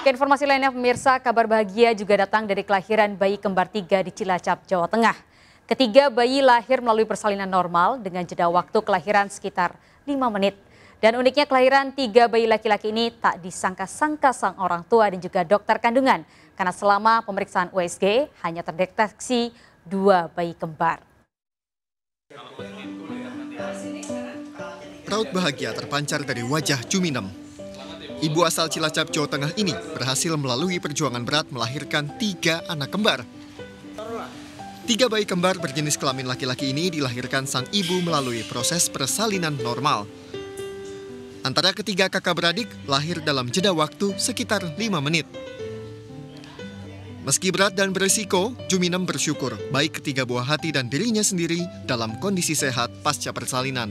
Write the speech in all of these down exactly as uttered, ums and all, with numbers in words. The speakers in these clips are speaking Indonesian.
Ke informasi lainnya pemirsa, kabar bahagia juga datang dari kelahiran bayi kembar tiga di Cilacap, Jawa Tengah. Ketiga bayi lahir melalui persalinan normal dengan jeda waktu kelahiran sekitar lima menit. Dan uniknya kelahiran tiga bayi laki-laki ini tak disangka-sangka sang orang tua dan juga dokter kandungan. Karena selama pemeriksaan U S G hanya terdeteksi dua bayi kembar. Raut bahagia terpancar dari wajah Juminem. Ibu asal Cilacap, Jawa Tengah ini berhasil melalui perjuangan berat melahirkan tiga anak kembar. Tiga bayi kembar berjenis kelamin laki-laki ini dilahirkan sang ibu melalui proses persalinan normal. Antara ketiga kakak beradik lahir dalam jeda waktu sekitar lima menit. Meski berat dan berisiko, Juminem bersyukur baik ketiga buah hati dan dirinya sendiri dalam kondisi sehat pasca persalinan.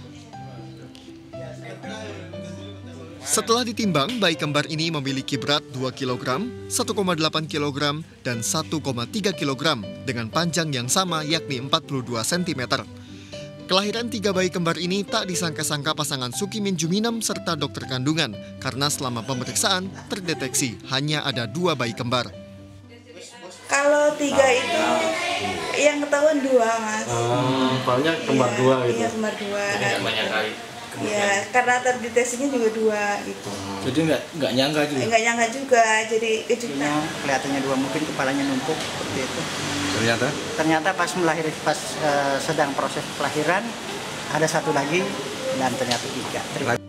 Setelah ditimbang, bayi kembar ini memiliki berat dua kilogram, satu koma delapan kilogram, dan satu koma tiga kilogram dengan panjang yang sama yakni empat puluh dua sentimeter. Kelahiran tiga bayi kembar ini tak disangka-sangka pasangan Sukimin Juminem serta dokter kandungan karena selama pemeriksaan terdeteksi hanya ada dua bayi kembar. Kalau tiga itu yang ketahuan dua, Mas. Hmm, paling kembar iya, dua gitu. Iya, kembar dua. Ya, karena terdeteksinya juga dua gitu. Jadi nggak nggak nyangka juga. Nggak nyangka juga, jadi kejutan. Kelihatannya dua, mungkin kepalanya numpuk seperti itu. Ternyata? Ternyata pas melahir, pas uh, sedang proses kelahiran ada satu lagi dan ternyata tiga.